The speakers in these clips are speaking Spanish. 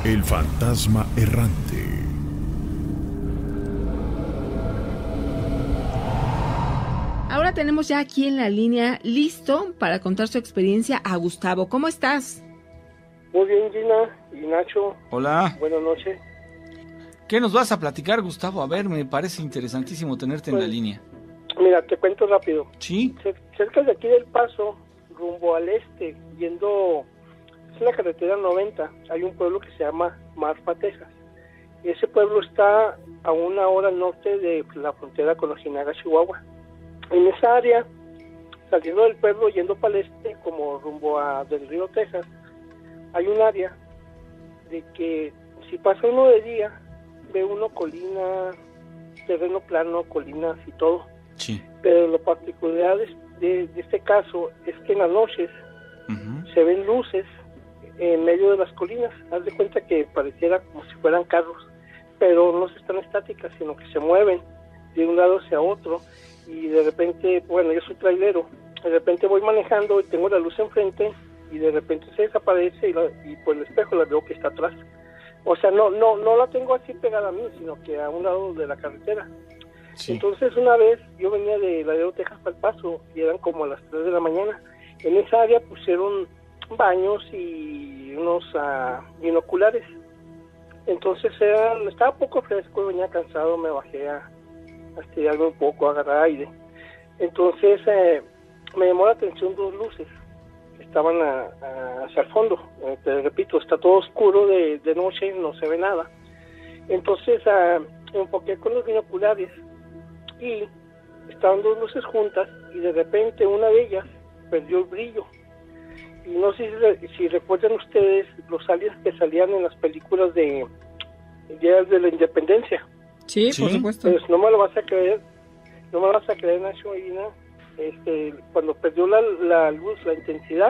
El fantasma errante. Ahora tenemos ya aquí en la línea listo para contar su experiencia a Gustavo. ¿Cómo estás? Muy bien, Gina y Nacho. Hola. Buenas noches. ¿Qué nos vas a platicar, Gustavo? A ver, me parece interesantísimo tenerte en la línea. Mira, te cuento rápido. ¿Sí? Cerca de aquí del Paso, rumbo al este, yendo... Es la carretera 90, hay un pueblo que se llama Marfa, Texas. Y ese pueblo está a 1 hora al norte de la frontera con Ojinaga, Chihuahua. En esa área, saliendo del pueblo, yendo para el este, como rumbo a del río Texas, hay un área de que si pasa uno de día, ve uno colina, terreno plano, colinas y todo. Sí. Pero lo particular de este caso es que en las noches se ven luces en medio de las colinas. Haz de cuenta que pareciera como si fueran carros, pero no están estáticas, sino que se mueven de un lado hacia otro. Y de repente, bueno, yo soy trailero, de repente voy manejando y tengo la luz enfrente y de repente se desaparece y por el espejo la veo que está atrás. O sea, no la tengo así pegada a mí, sino que a un lado de la carretera. Sí. Entonces una vez yo venía de Laredo, Texas para El Paso y eran como a las 3 de la mañana. En esa área pusieron baños y unos binoculares. Entonces estaba poco fresco, venía cansado, me bajé a estirarme un poco, a agarrar aire. Entonces me llamó la atención 2 luces que estaban hacia el fondo. Te repito, está todo oscuro de noche, no se ve nada. Entonces me enfoqué con los binoculares y estaban 2 luces juntas y de repente una de ellas perdió el brillo. Y no sé si recuerdan ustedes los aliens que salían en las películas de Días de la Independencia. Sí, por supuesto. Pues no me lo vas a creer, Nacho y Gina. Cuando perdió la luz, la intensidad,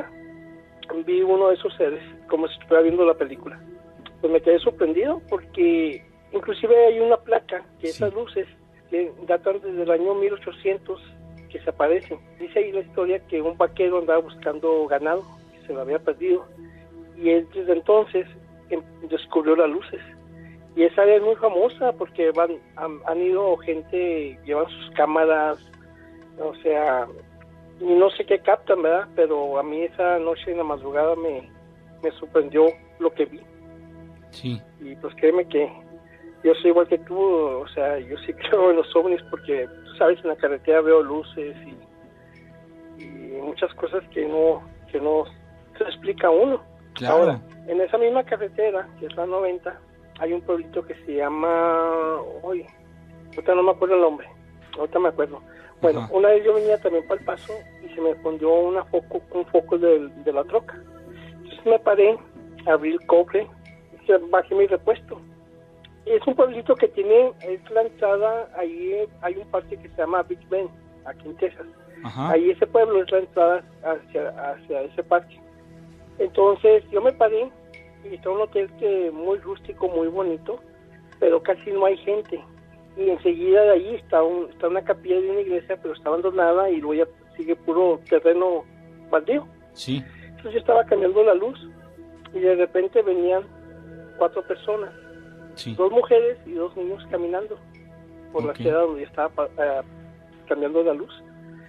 vi uno de esos seres, como si estuviera viendo la película. Pues me quedé sorprendido porque inclusive hay una placa que esas luces que datan desde el año 1800 que se aparecen. Dice ahí la historia que un vaquero andaba buscando ganado que se lo había perdido y él desde entonces descubrió las luces. Y esa área es muy famosa porque han ido gente, llevan sus cámaras, o sea, y no sé qué captan, ¿verdad? Pero a mí esa noche en la madrugada me sorprendió lo que vi. Sí. Y pues créeme que yo soy igual que tú, o sea, yo sí creo en los ovnis porque, tú sabes, en la carretera veo luces y muchas cosas que no se explica uno. Claro. Ahora, en esa misma carretera, que es la 90, hay un pueblito que se llama... ahorita no me acuerdo el nombre, ahorita me acuerdo. Bueno, una vez yo venía también para El Paso y se me fundió un foco de la troca. Entonces me paré, abrí el cofre, bajé mi repuesto. Es un pueblito que es la entrada, ahí hay un parque que se llama Big Bend, aquí en Texas. Ahí ese pueblo es la entrada hacia ese parque. Entonces yo me paré y está un hotel que muy rústico, muy bonito, pero casi no hay gente. Y enseguida de ahí está una capilla de una iglesia, pero está abandonada y luego ya sigue puro terreno baldío. Sí. Entonces yo estaba cambiando la luz y de repente venían 4 personas, 2 mujeres y 2 niños caminando por la ciudad donde yo estaba cambiando la luz.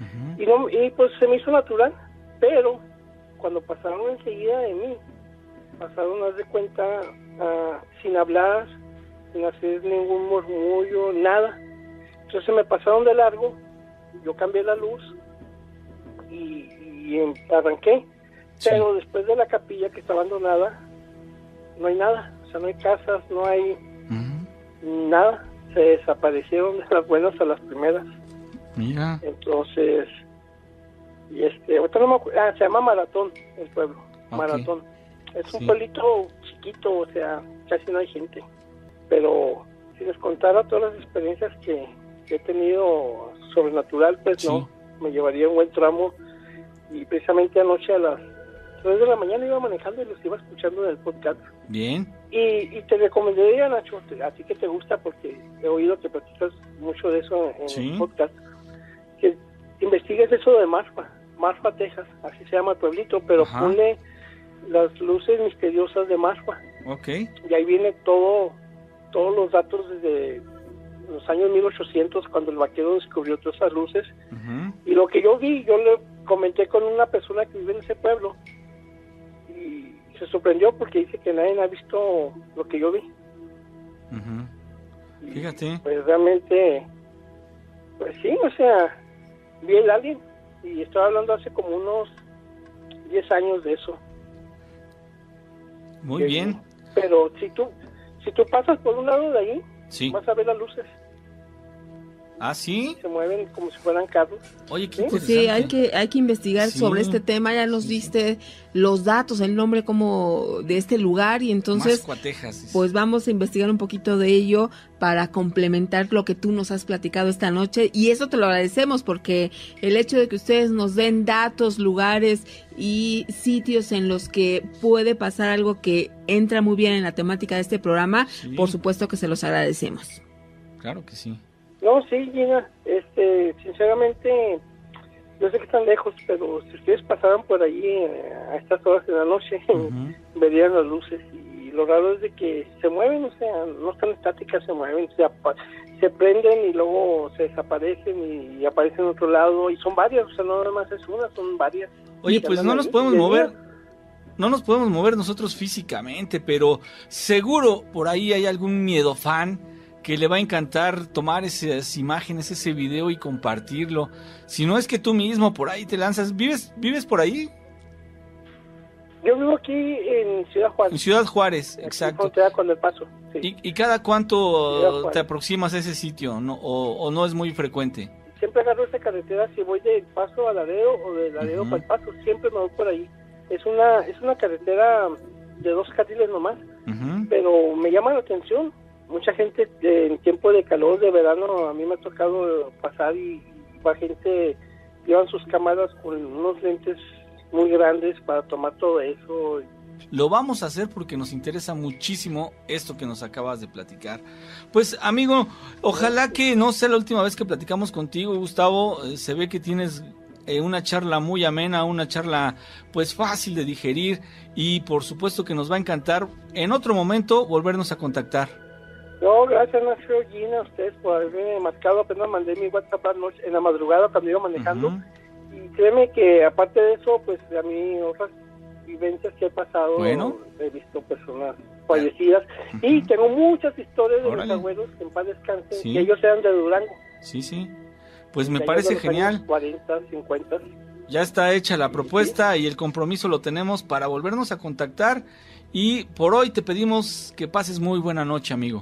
Y pues se me hizo natural, pero cuando pasaron enseguida de mí, pasaron, haz de cuenta, sin hablar, sin hacer ningún murmullo, nada. Entonces me pasaron de largo, yo cambié la luz y arranqué. Sí. Pero después de la capilla que está abandonada, no hay nada. O sea, no hay casas, no hay nada. Se desaparecieron de las buenas a las primeras. Mira. Entonces, ahorita no me acuerdo, se llama Maratón el pueblo, Maratón. Es un pueblito chiquito, o sea, casi no hay gente. Pero si les contara todas las experiencias que he tenido sobrenatural, pues no, me llevaría un buen tramo. Y precisamente anoche a las 3 de la mañana iba manejando y los iba escuchando en el podcast. Bien. Y te recomendaría, Nacho, a ti que te gusta, porque he oído que practicas mucho de eso en el podcast, que investigues eso de Marfa, Texas, así se llama el pueblito, pero ponle las luces misteriosas de Marfa, Ok. Y ahí viene todos los datos desde los años 1800, cuando el vaquero descubrió todas esas luces. Uh-huh. Y lo que yo vi, yo le comenté con una persona que vive en ese pueblo, y se sorprendió porque dice que nadie ha visto lo que yo vi. Uh-huh. Fíjate. Pues realmente, pues sí, o sea, vi el alien, y estoy hablando hace como unos 10 años de eso. Muy bien. Pero si tú pasas por un lado de ahí, sí, vas a ver las luces. ¿Ah, sí? Se mueven como si fueran carros. Oye, qué pues sí, hay que investigar sobre este tema. Ya nos diste los datos, el nombre como de este lugar, y entonces Mascuatejas, pues vamos a investigar un poquito de ello para complementar lo que tú nos has platicado esta noche, y eso te lo agradecemos, porque el hecho de que ustedes nos den datos, lugares y sitios en los que puede pasar algo que entra muy bien en la temática de este programa, por supuesto que se los agradecemos. Claro que sí. No, sí, Gina, sinceramente, yo sé que están lejos, pero si ustedes pasaran por ahí a estas horas de la noche, uh-huh, verían las luces, y lo raro es de que se mueven, o sea, no están estáticas, se mueven, se prenden y luego se desaparecen y aparecen en otro lado, y son varias, o sea, no nada más es una, son varias. Oye, pues no nos podemos mover. No nos podemos mover nosotros físicamente, pero seguro por ahí hay algún miedofan que le va a encantar tomar esas imágenes, ese video y compartirlo. Si no es que tú mismo por ahí te lanzas. ¿Vives por ahí? Yo vivo aquí en Ciudad Juárez. En Ciudad Juárez, exacto. Frontera con El Paso. Sí. ¿Y cada cuánto te aproximas a ese sitio? ¿No? ¿O no es muy frecuente? Siempre agarro esa carretera si voy de El Paso a Laredo o de Laredo para El Paso. Siempre me voy por ahí. Es una carretera de 2 carriles nomás, pero me llama la atención. Mucha gente en tiempo de calor, de verano, a mí me ha tocado pasar y la gente llevan sus cámaras con unos lentes muy grandes para tomar todo eso. Lo vamos a hacer porque nos interesa muchísimo esto que nos acabas de platicar. Pues, amigo, ojalá que no sea la última vez que platicamos contigo, Gustavo. Se ve que tienes una charla muy amena, una charla pues fácil de digerir, y por supuesto que nos va a encantar en otro momento volvernos a contactar. No, gracias, Nacho, Gina, a ustedes por haberme marcado. Apenas mandé mi WhatsApp en la madrugada cuando iba manejando. Y créeme que aparte de eso, pues a mí otras vivencias que he pasado, he visto personas fallecidas, y tengo muchas historias de mis abuelos que en paz descansen, que ellos eran de Durango. Sí, pues me parece genial. 40, 50. Ya está hecha la propuesta y el compromiso lo tenemos para volvernos a contactar, y por hoy te pedimos que pases muy buena noche, amigo.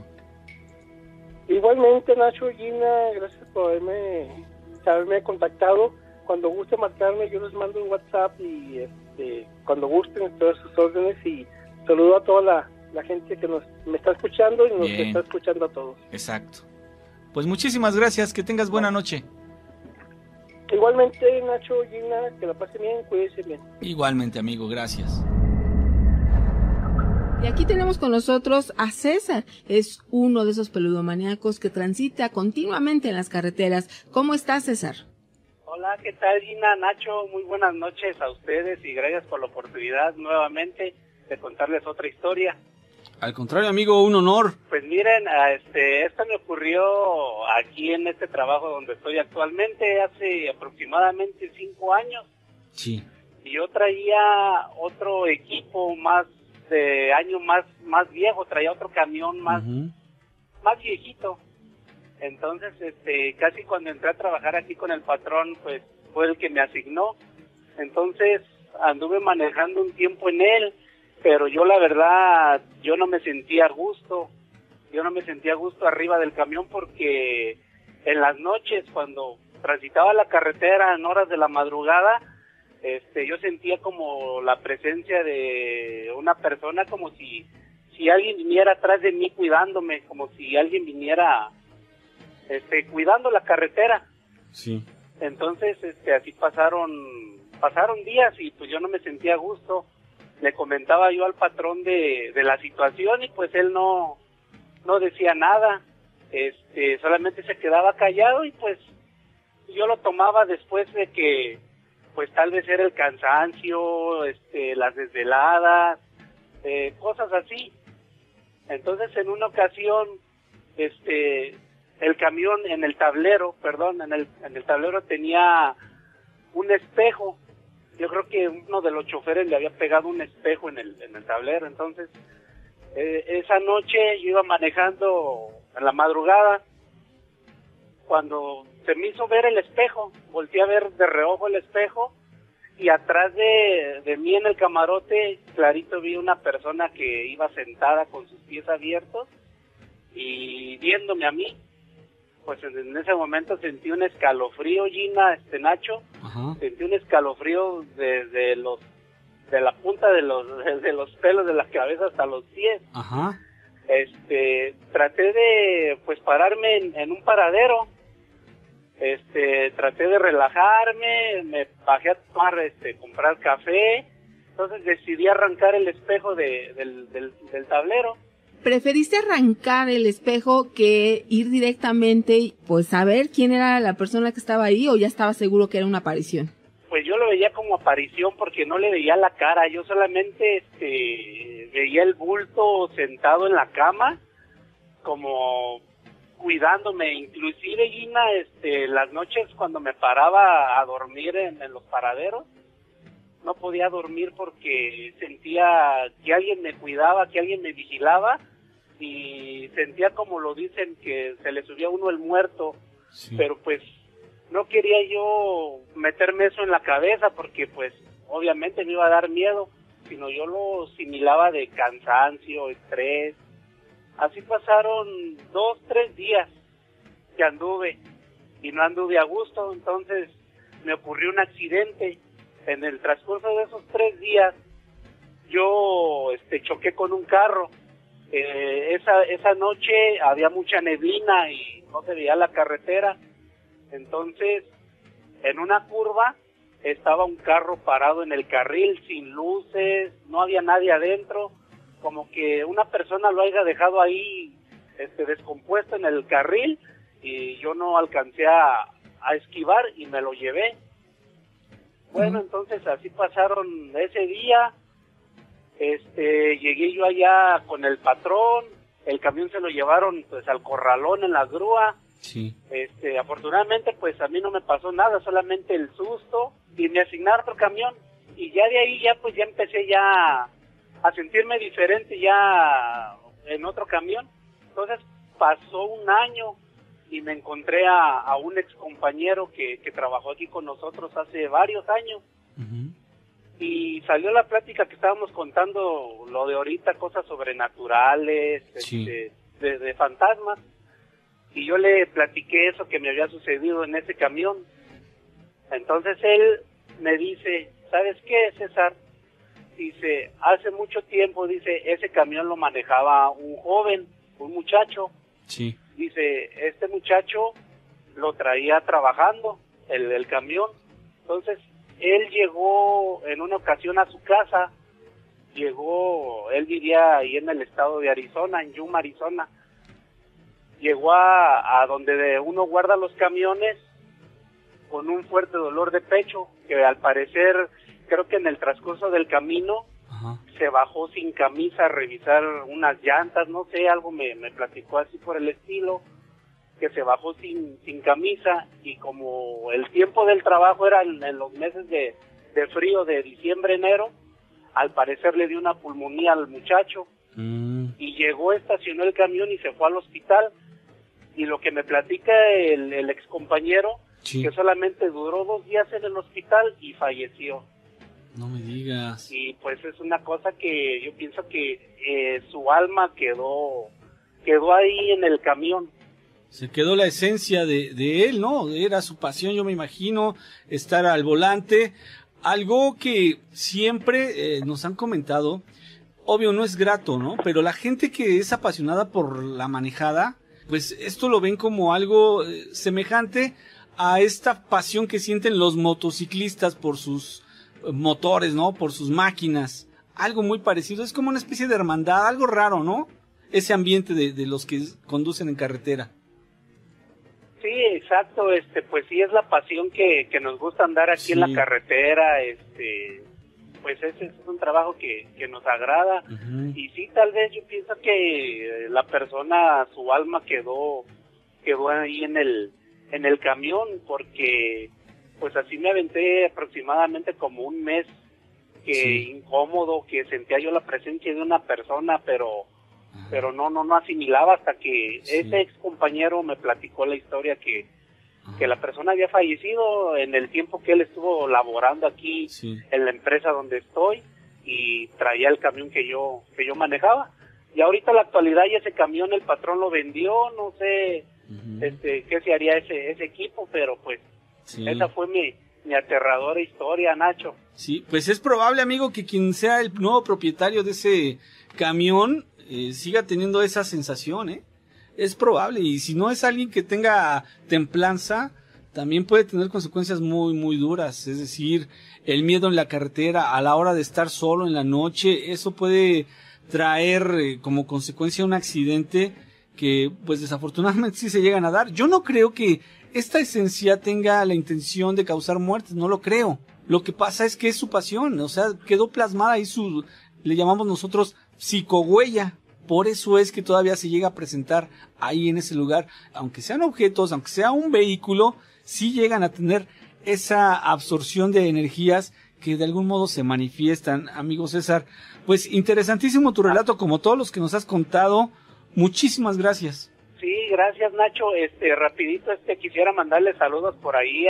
Igualmente, Nacho, Gina, gracias por haberme contactado. Cuando guste marcarme, yo les mando un WhatsApp, y cuando gusten, todas sus órdenes, y saludo a toda la gente que me está escuchando y nos está escuchando a todos. Exacto. Pues muchísimas gracias, que tengas buena noche. Igualmente, Nacho, Gina, que la pasen bien, cuídense bien. Igualmente, amigo, gracias. Y aquí tenemos con nosotros a César. Es uno de esos peludomaníacos que transita continuamente en las carreteras. ¿Cómo estás, César? Hola, ¿qué tal, Gina, Nacho? Muy buenas noches a ustedes y gracias por la oportunidad nuevamente de contarles otra historia. Al contrario, amigo, un honor. Pues miren, esto me ocurrió aquí en este trabajo donde estoy actualmente hace aproximadamente 5 años. Sí. Y yo traía otro equipo más de año más viejo, traía otro camión más viejito. Entonces, casi cuando entré a trabajar aquí con el patrón, pues fue el que me asignó. Entonces, anduve manejando un tiempo en él, pero yo la verdad, yo no me sentía a gusto. Yo no me sentía a gusto arriba del camión, porque en las noches, cuando transitaba la carretera en horas de la madrugada, yo sentía como la presencia de una persona, como si alguien viniera atrás de mí cuidándome, como si alguien viniera cuidando la carretera. Sí. Entonces, así pasaron días y pues yo no me sentía a gusto. Le comentaba yo al patrón de la situación y pues él no decía nada. Solamente se quedaba callado y pues yo lo tomaba después de que pues tal vez era el cansancio, las desveladas, cosas así. Entonces en una ocasión, el camión en el tablero tenía un espejo. Yo creo que uno de los choferes le había pegado un espejo en el tablero. Entonces, esa noche yo iba manejando en la madrugada, cuando se me hizo ver el espejo, volteé a ver de reojo el espejo, y atrás de mí en el camarote, clarito vi una persona que iba sentada con sus pies abiertos y viéndome a mí. Pues en ese momento sentí un escalofrío, Gina, Nacho. Ajá. Sentí un escalofrío de la punta de los pelos de la cabeza hasta los pies. Ajá. Traté de pues pararme en un paradero. Traté de relajarme, me bajé a comprar café. Entonces decidí arrancar el espejo del tablero. ¿Preferiste arrancar el espejo que ir directamente, pues, a ver quién era la persona que estaba ahí, o ya estaba seguro que era una aparición? Pues yo lo veía como aparición porque no le veía la cara, yo solamente veía el bulto sentado en la cama, como cuidándome. Inclusive, Gina, las noches cuando me paraba a dormir en los paraderos, no podía dormir porque sentía que alguien me cuidaba, que alguien me vigilaba, y sentía, como lo dicen, que se le subía a uno el muerto. Sí. Pero pues no quería yo meterme eso en la cabeza porque pues obviamente me iba a dar miedo, sino yo lo asimilaba de cansancio, estrés. Así pasaron 2-3 días que anduve y no anduve a gusto. Entonces me ocurrió un accidente. En el transcurso de esos 3 días yo choqué con un carro. Esa noche había mucha neblina y no se veía la carretera. Entonces, en una curva estaba un carro parado en el carril sin luces, no había nadie adentro, como que una persona lo haya dejado ahí descompuesto en el carril, y yo no alcancé a esquivar y me lo llevé. Bueno, entonces así pasaron ese día. Llegué yo allá con el patrón, el camión se lo llevaron pues al corralón en la grúa. Sí. Afortunadamente pues a mí no me pasó nada, solamente el susto, y me asignaron otro camión, y ya de ahí ya empecé ya a sentirme diferente ya en otro camión. Entonces pasó un año y me encontré a un ex compañero que trabajó aquí con nosotros hace varios años. Uh-huh. Y salió la plática que estábamos contando, lo de ahorita, cosas sobrenaturales, sí, de fantasmas. Y yo le platiqué eso que me había sucedido en ese camión. Entonces él me dice, ¿sabes qué, César? Dice, hace mucho tiempo, dice, ese camión lo manejaba un joven, un muchacho. Sí. Dice, este muchacho lo traía trabajando, el camión. Entonces él llegó en una ocasión a su casa, él vivía ahí en el estado de Arizona, en Yuma, Arizona. Llegó a donde uno guarda los camiones con un fuerte dolor de pecho, que al parecer, creo que en el transcurso del camino, ajá, se bajó sin camisa a revisar unas llantas, no sé, algo me platicó así por el estilo, que se bajó sin camisa, y como el tiempo del trabajo era en los meses de frío de diciembre, enero, al parecer le dio una pulmonía al muchacho, y llegó, estacionó el camión y se fue al hospital. Y lo que me platica el ex compañero, sí, que solamente duró 2 días en el hospital y falleció. No me digas. Y pues es una cosa que yo pienso que su alma quedó ahí en el camión. Se quedó la esencia de él, ¿no? Era su pasión, yo me imagino, estar al volante. Algo que siempre nos han comentado, obvio no es grato, ¿no? Pero la gente que es apasionada por la manejada, pues esto lo ven como algo semejante a esta pasión que sienten los motociclistas por sus motores, ¿no? Por sus máquinas. Algo muy parecido, es como una especie de hermandad, algo raro, ¿no? Ese ambiente de los que conducen en carretera. Sí, exacto, pues sí es la pasión que nos gusta andar aquí, sí, en la carretera, pues ese es un trabajo que nos agrada. Y sí, tal vez yo pienso que la persona, su alma quedó ahí en el camión, porque pues así me aventé aproximadamente como un mes, incómodo, que sentía yo la presencia de una persona, pero no asimilaba, hasta que ese ex compañero me platicó la historia que la persona había fallecido en el tiempo que él estuvo laborando aquí en la empresa donde estoy, y traía el camión que yo manejaba. Y ahorita en la actualidad ya ese camión el patrón lo vendió, no sé qué se haría ese equipo, pero pues esa fue mi aterradora historia, Nacho. Sí, pues es probable, amigo, que quien sea el nuevo propietario de ese camión siga teniendo esa sensación, ¿eh? Es probable, y si no es alguien que tenga templanza, también puede tener consecuencias muy, muy duras. Es decir, el miedo en la carretera a la hora de estar solo en la noche, eso puede traer como consecuencia un accidente que, pues desafortunadamente sí se llegan a dar. Yo no creo que esta esencia tenga la intención de causar muertes, no lo creo. Lo que pasa es que es su pasión, o sea, quedó plasmada ahí le llamamos nosotros psicohuella. Por eso es que todavía se llega a presentar ahí en ese lugar, aunque sean objetos, aunque sea un vehículo, sí llegan a tener esa absorción de energías que de algún modo se manifiestan, amigo César. Pues interesantísimo tu relato, como todos los que nos has contado. Muchísimas gracias. Sí, gracias, Nacho. Rapidito, quisiera mandarle saludos por ahí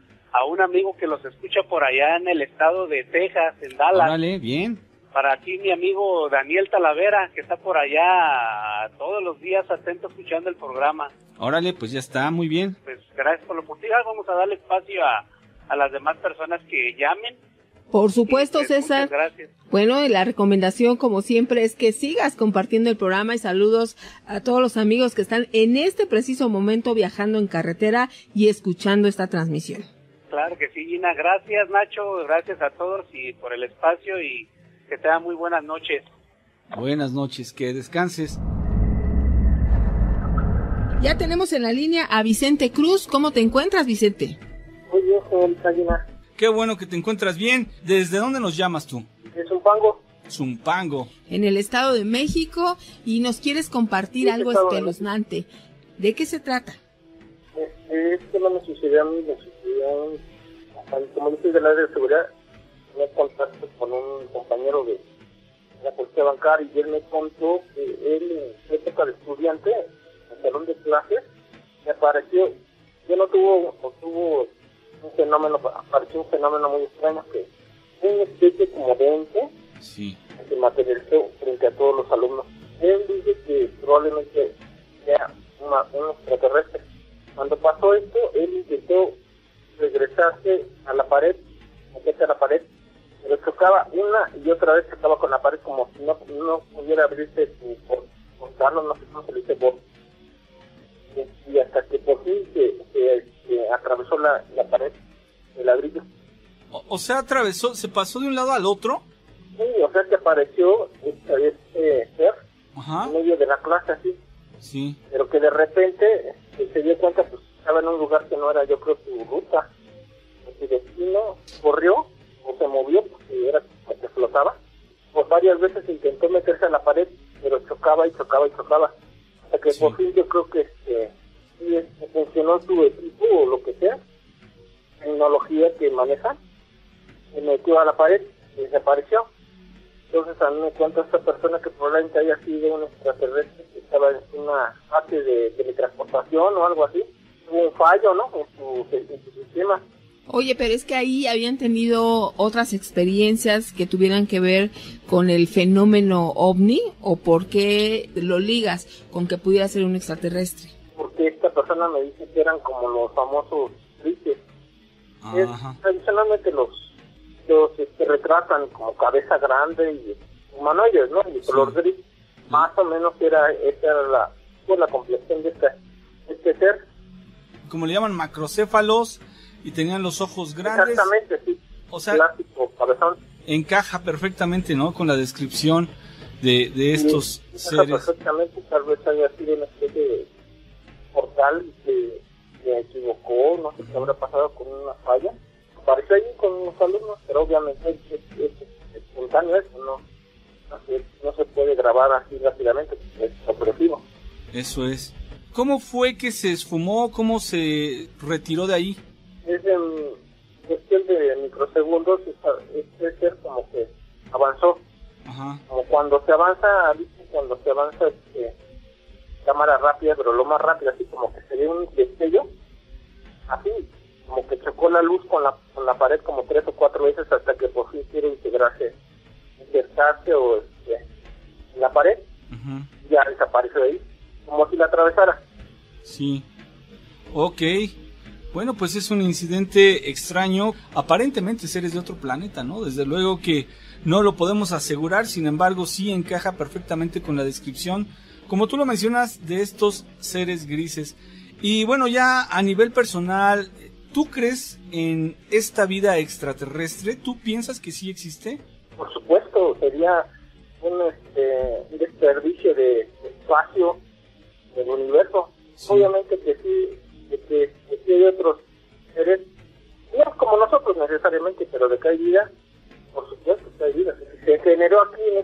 a un amigo que los escucha por allá en el estado de Texas, en Dallas. Órale, bien. Para aquí mi amigo Daniel Talavera, que está por allá todos los días atento escuchando el programa. Órale, pues ya está, muy bien. Pues gracias por la oportunidad. Vamos a darle espacio a las demás personas que llamen. Por supuesto, pues, César. Gracias. Bueno, y la recomendación, como siempre, es que sigas compartiendo el programa, y saludos a todos los amigos que están en este preciso momento viajando en carretera y escuchando esta transmisión. Claro que sí, Gina. Gracias, Nacho. Gracias a todos y por el espacio, y que tengan muy buenas noches. Buenas noches, que descanses. Ya tenemos en la línea a Vicente Cruz. ¿Cómo te encuentras, Vicente? Muy bien, señorita Gina. Qué bueno que te encuentras bien. ¿Desde dónde nos llamas tú? De Zumpango. Zumpango. En el Estado de México, y nos quieres compartir algo espeluznante. ¿De qué se trata? Es que no me sucedió a mí, me sucedió como yo soy del área de seguridad, me contacto con un compañero de la policía bancaria, y él me contó que él, en época de estudiante, en el salón de clases, me apareció, yo no tuvo un fenómeno, apareció un fenómeno muy extraño, que una especie como de ente se materializó frente a todos los alumnos. Él dice que probablemente sea un extraterrestre. Cuando pasó esto, él intentó regresarse a la pared, meterse a la pared, pero chocaba una y otra vez, chocaba con la pared como si no pudiera abrirse su portal, no sé cómo se le dice, y hasta que por fin se atravesó la pared, el ladrillo. O sea, se pasó de un lado al otro. Sí, o sea que apareció este ser en medio de la clase así. Sí. Pero que de repente se dio cuenta, pues estaba en un lugar que no era, yo creo, su ruta. Su destino, corrió o se movió porque era como que flotaba. Pues varias veces intentó meterse a la pared, pero chocaba y chocaba y chocaba. Hasta que por fin yo creo que funcionó su equipo o lo que sea, tecnología que maneja, se metió a la pared y desapareció. Entonces a mí me cuenta esta persona que probablemente haya sido un extraterrestre que estaba en una fase de teletransportación o algo así. Hubo un fallo, ¿no?, en su sistema. Oye, pero es que ahí habían tenido otras experiencias que tuvieran que ver con el fenómeno ovni, ¿o por qué lo ligas con que pudiera ser un extraterrestre? Porque esta persona me dice que eran como los famosos grises. Tradicionalmente los retratan como cabeza grande y humanoides, ¿no? Y color gris. Más o menos esa era la complexión de este ser. Como le llaman, macrocéfalos, y tenían los ojos grandes. Exactamente, sí. O sea, clásico, cabezón. Encaja perfectamente, ¿no?, con la descripción de estos seres. Perfectamente, tal vez haya sido una especie de portal que se equivocó, no sé qué habrá pasado con una falla. Apareció ahí con los alumnos, pero obviamente espontáneo eso, no se puede grabar así rápidamente, es opresivo. Eso es. ¿Cómo fue que se esfumó? ¿Cómo se retiró de ahí? Es en cuestión de microsegundos, es ser como que avanzó. Ajá. Como cuando se avanza cámara rápida, pero lo más rápido, así como que se ve un destello, así, como que chocó la luz con la pared como 3 o 4 veces hasta que por fin quiere insertarse o en la pared, ya desapareció de ahí, como si la atravesara. Sí. Ok. Bueno, pues es un incidente extraño. Aparentemente seres de otro planeta, ¿no? Desde luego que no lo podemos asegurar, sin embargo sí encaja perfectamente con la descripción, como tú lo mencionas, de estos seres grises. Y bueno, ya a nivel personal, ¿tú crees en esta vida extraterrestre? ¿Tú piensas que sí existe? Por supuesto, sería un desperdicio de espacio del universo. Sí. Obviamente que sí, que hay otros seres, no como nosotros necesariamente, pero de que hay vida, por supuesto que hay vida. Se generó aquí en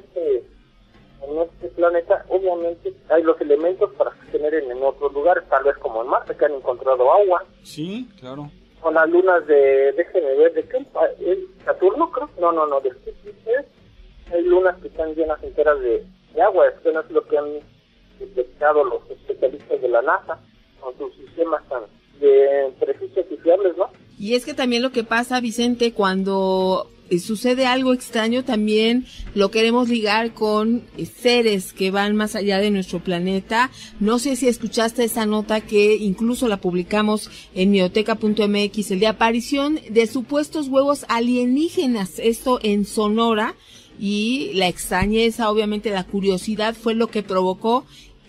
este planeta, obviamente hay los elementos para que se generen en otros lugares, tal vez como en Marte, que han encontrado agua. Sí, claro. Con las lunas déjeme ver, ¿de qué? ¿Es Saturno, creo? No, de Júpiter. Hay lunas que están llenas enteras de agua, esto no es lo que han detectado los especialistas de la NASA, con sus sistemas tan precisos y fiables, ¿no? Y es que también lo que pasa, Vicente, cuando sucede algo extraño, también lo queremos ligar con seres que van más allá de nuestro planeta. No sé si escuchaste esa nota que incluso la publicamos en mioteca.mx, el de aparición de supuestos huevos alienígenas, esto en Sonora, y la extrañeza, obviamente la curiosidad fue lo que provocó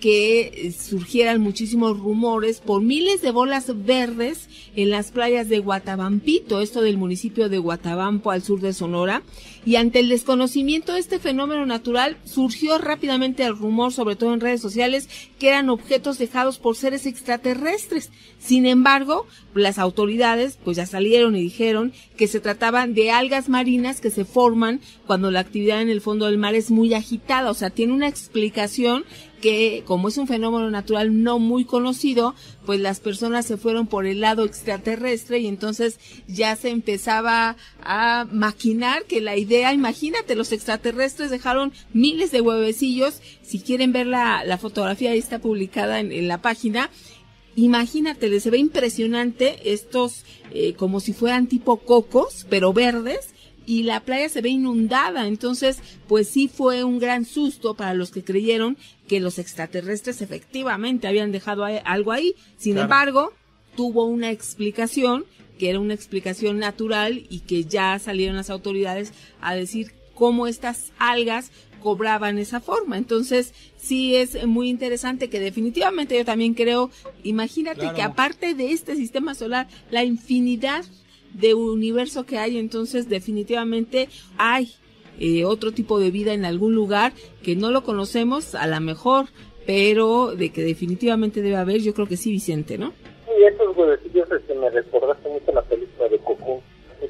que surgieran muchísimos rumores por miles de bolas verdes en las playas de Guatabampito, esto del municipio de Guatabampo al sur de Sonora, y ante el desconocimiento de este fenómeno natural surgió rápidamente el rumor, sobre todo en redes sociales, que eran objetos dejados por seres extraterrestres. Sin embargo, las autoridades pues ya salieron y dijeron que se trataban de algas marinas que se forman cuando la actividad en el fondo del mar es muy agitada, o sea, tiene una explicación que como es un fenómeno natural no muy conocido, pues las personas se fueron por el lado extraterrestre y entonces ya se empezaba a maquinar que la idea, imagínate, los extraterrestres dejaron miles de huevecillos. Si quieren ver la fotografía, ahí está publicada en la página. Imagínate, se ve impresionante estos como si fueran tipo cocos, pero verdes, y la playa se ve inundada. Entonces, pues sí fue un gran susto para los que creyeron que los extraterrestres efectivamente habían dejado algo ahí. Sin embargo, tuvo una explicación, que era una explicación natural, y que ya salieron las autoridades a decir cómo estas algas cobraban esa forma. Entonces, sí es muy interesante, que definitivamente yo también creo, imagínate que aparte de este sistema solar, la infinidad de universo que hay, entonces definitivamente hay otro tipo de vida en algún lugar que no lo conocemos, a lo mejor, pero de que definitivamente debe haber, yo creo que sí, Vicente, ¿no? Sí, esos huevecillos me recordaste mucho la película de Cocoon.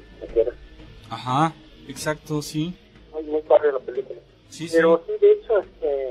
Ajá, exacto, sí. Muy padre la película. Sí, pero sí, de hecho,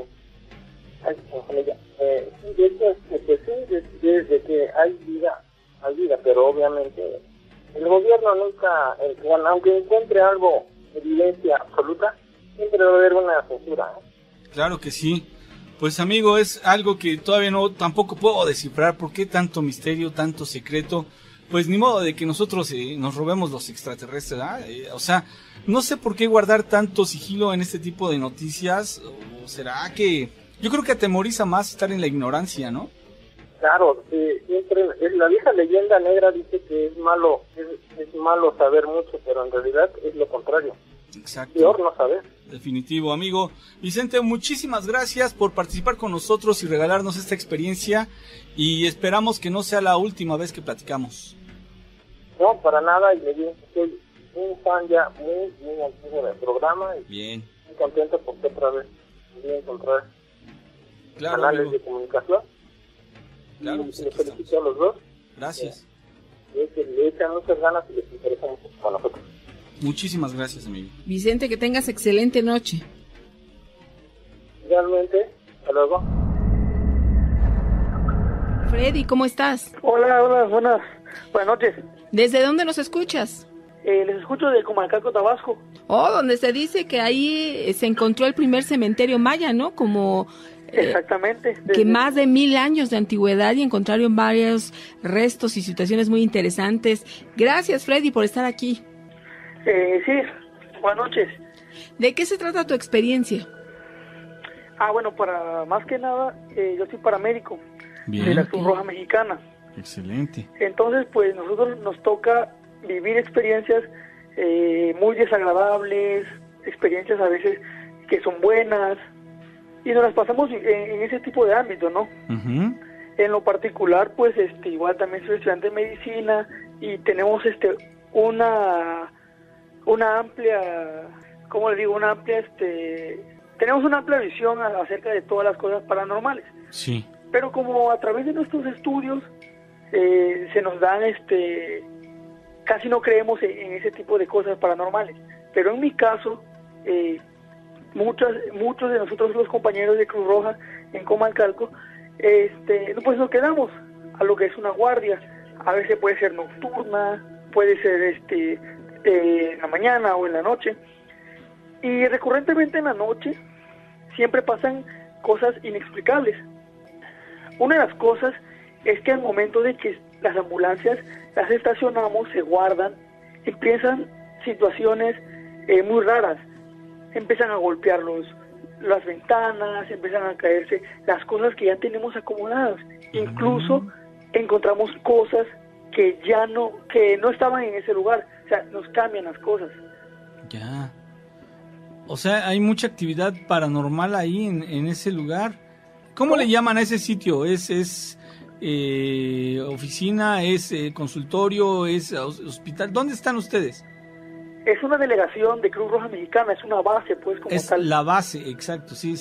pues sí, desde que hay vida, pero obviamente el gobierno nunca, aunque encuentre algo, evidencia absoluta, siempre va a haber una censura, ¿eh? Claro que sí. Pues amigo, es algo que todavía tampoco puedo descifrar. ¿Por qué tanto misterio, tanto secreto? Pues ni modo de que nosotros nos robemos los extraterrestres, ¿eh? O sea, no sé por qué guardar tanto sigilo en este tipo de noticias. ¿O será que...? Yo creo que atemoriza más estar en la ignorancia, ¿no? Claro, siempre la vieja leyenda negra dice que es malo saber mucho, pero en realidad es lo contrario. Exacto. Peor no saber. Definitivo, amigo. Vicente, muchísimas gracias por participar con nosotros y regalarnos esta experiencia, y esperamos que no sea la última vez que platicamos. No, para nada, y le digo que soy un fan ya muy antiguo del programa, y bien, muy contento porque otra vez voy a encontrar canales amigo de comunicación. Claro, y pues les felicito a los dos. Gracias. Le echan muchas ganas y les interesa mucho a nosotros. Muchísimas gracias, amigo. Vicente, que tengas excelente noche. Realmente, hasta luego. Freddy, ¿cómo estás? Hola, buenas noches. ¿Desde dónde nos escuchas? Les escucho de Comalcalco, Tabasco. Oh, donde se dice que ahí se encontró el primer cementerio maya, ¿no? Como Exactamente. que más de 1000 años de antigüedad y encontraron varios restos y situaciones muy interesantes. Gracias, Freddy, por estar aquí. Sí, buenas noches. ¿De qué se trata tu experiencia? Bueno, para más que nada, yo soy paramédico de la Cruz Roja Mexicana. Excelente. Entonces, pues nosotros nos toca vivir experiencias muy desagradables, experiencias a veces que son buenas, y nos las pasamos en ese tipo de ámbito, ¿no? Uh-huh. En lo particular, pues igual también soy estudiante de medicina y tenemos una amplia, ¿cómo le digo? Tenemos una amplia visión acerca de todas las cosas paranormales. Sí. Pero como a través de nuestros estudios se nos dan casi no creemos en ese tipo de cosas paranormales, pero en mi caso muchos de nosotros los compañeros de Cruz Roja en Comalcalco pues nos quedamos a lo que es una guardia. A veces puede ser nocturna, puede ser en la mañana o en la noche, y recurrentemente en la noche siempre pasan cosas inexplicables. Una de las cosas es que al momento de que las ambulancias las estacionamos, se guardan, empiezan situaciones muy raras. Empiezan a golpear las ventanas, empiezan a caerse las cosas que ya tenemos acomodadas. Incluso encontramos cosas que no estaban en ese lugar. O sea, nos cambian las cosas. Ya. O sea, hay mucha actividad paranormal ahí en ese lugar. ¿Cómo le llaman a ese sitio? ¿Es oficina? ¿Es consultorio? ¿Es hospital? ¿Dónde están ustedes? Es una delegación de Cruz Roja Mexicana, es una base, pues, como tal. Es la base, exacto, sí.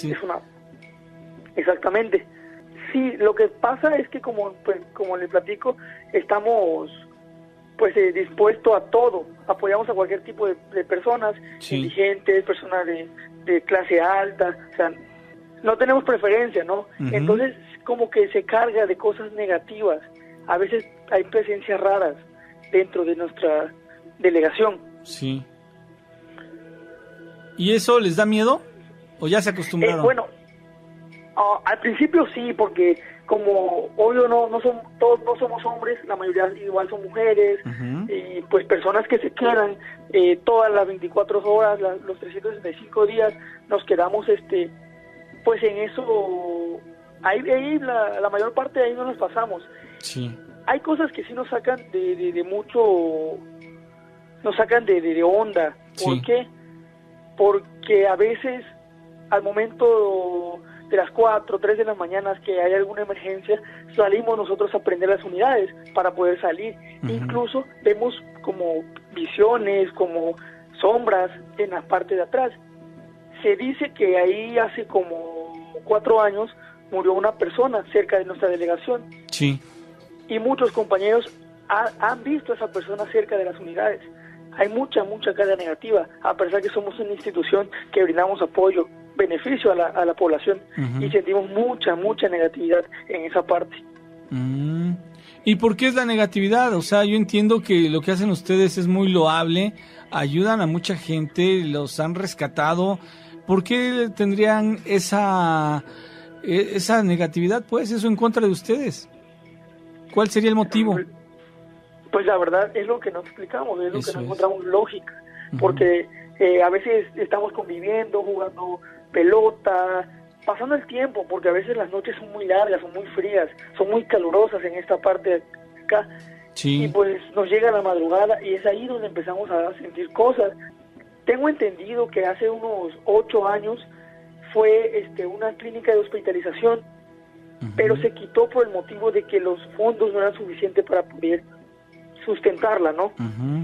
Exactamente. Sí, lo que pasa es que como le platico, estamos pues dispuestos a todo, apoyamos a cualquier tipo de personas, indigentes, personas de clase alta, o sea, no tenemos preferencia, ¿no? Uh-huh. Entonces, como que se carga de cosas negativas. A veces hay presencias raras dentro de nuestra delegación. Sí. ¿Y eso les da miedo? ¿O ya se acostumbraron? Bueno, al principio sí, porque como obvio todos no somos hombres, la mayoría igual son mujeres, uh-huh. Y pues personas que se quedan todas las 24 horas, los 365 días, nos quedamos pues en eso, ahí la mayor parte de ahí no nos pasamos. Sí. Hay cosas que sí nos sacan de mucho, nos sacan de onda. ¿Por sí. qué? Porque a veces al momento de las 4, 3 de la mañana que hay alguna emergencia, salimos nosotros a prender las unidades para poder salir. Uh-huh. Incluso vemos como visiones, como sombras en la parte de atrás. Se dice que ahí hace como 4 años murió una persona cerca de nuestra delegación. Sí. Y muchos compañeros han visto a esa persona cerca de las unidades. Hay mucha carga negativa, a pesar que somos una institución que brindamos apoyo, beneficio a la población, uh-huh. Y sentimos mucha negatividad en esa parte. ¿Y por qué es la negatividad? O sea, yo entiendo que lo que hacen ustedes es muy loable, ayudan a mucha gente, los han rescatado. ¿Por qué tendrían esa negatividad, pues, eso en contra de ustedes? ¿Cuál sería el motivo? Pues la verdad es lo que no explicamos, es lo que no encontramos lógica, uh-huh. Porque a veces estamos conviviendo, jugando pelota, pasando el tiempo, porque a veces las noches son muy largas, son muy frías, son muy calurosas en esta parte de acá, sí. Y pues nos llega la madrugada y es ahí donde empezamos a sentir cosas. Tengo entendido que hace unos 8 años fue una clínica de hospitalización, uh-huh. Pero se quitó por el motivo de que los fondos no eran suficientes para poder sustentarla, ¿no? Uh-huh.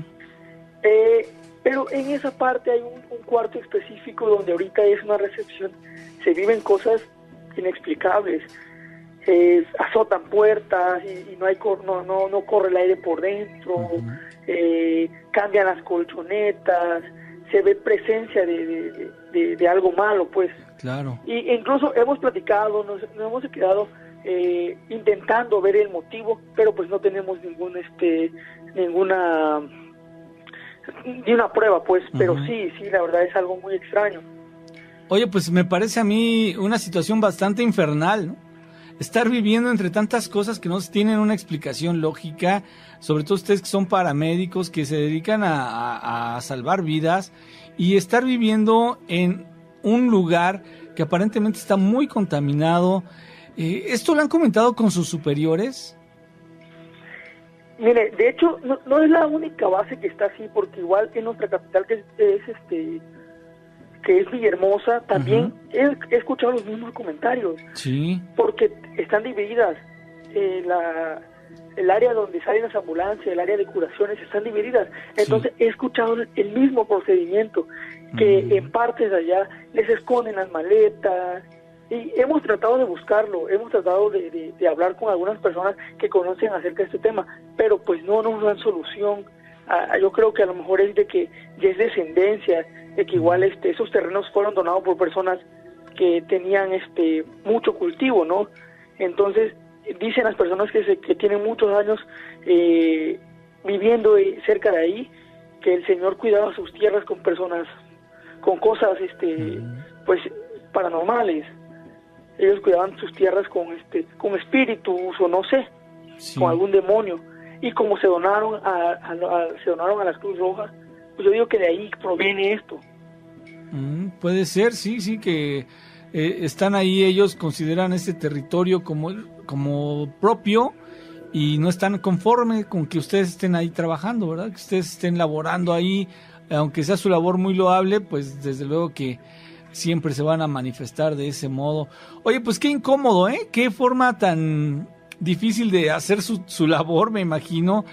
Pero en esa parte hay un cuarto específico donde ahorita es una recepción, se viven cosas inexplicables, azotan puertas y no corre el aire por dentro, uh-huh. cambian las colchonetas, se ve presencia de algo malo, pues. Claro. Y incluso hemos platicado, nos hemos quedado intentando ver el motivo, pero pues no tenemos ninguna prueba, pues. Pero sí, la verdad es algo muy extraño. Oye, pues me parece a mí una situación bastante infernal, ¿no? Estar viviendo entre tantas cosas que no tienen una explicación lógica, sobre todo ustedes que son paramédicos, que se dedican a salvar vidas, y estar viviendo en un lugar que aparentemente está muy contaminado. ¿Esto lo han comentado con sus superiores? Mire, de hecho, no es la única base que está así, porque igual en nuestra capital, que es Villahermosa, también he escuchado los mismos comentarios. Sí. Porque están divididas. El área donde salen las ambulancias, el área de curaciones, están divididas. Entonces he escuchado el mismo procedimiento, que en partes de allá les esconden las maletas. Y hemos tratado de buscarlo, hemos tratado de hablar con algunas personas que conocen acerca de este tema, pero pues no nos dan solución. Yo creo que a lo mejor es de que ya es descendencia, de que igual esos terrenos fueron donados por personas que tenían mucho cultivo, ¿no? Entonces dicen las personas que tienen muchos años viviendo cerca de ahí, que el Señor cuidaba sus tierras con personas, con cosas pues paranormales. Ellos cuidaban sus tierras con espíritus o no sé, con algún demonio. Y como se donaron a la Cruz Roja, pues yo digo que de ahí proviene esto. Puede ser, sí, que están ahí, ellos consideran este territorio como propio y no están conformes con que ustedes estén ahí trabajando, ¿verdad? Que ustedes estén laborando ahí, aunque sea su labor muy loable, pues desde luego que siempre se van a manifestar de ese modo. Oye, pues qué incómodo, ¿eh? Qué forma tan difícil de hacer su labor, me imagino.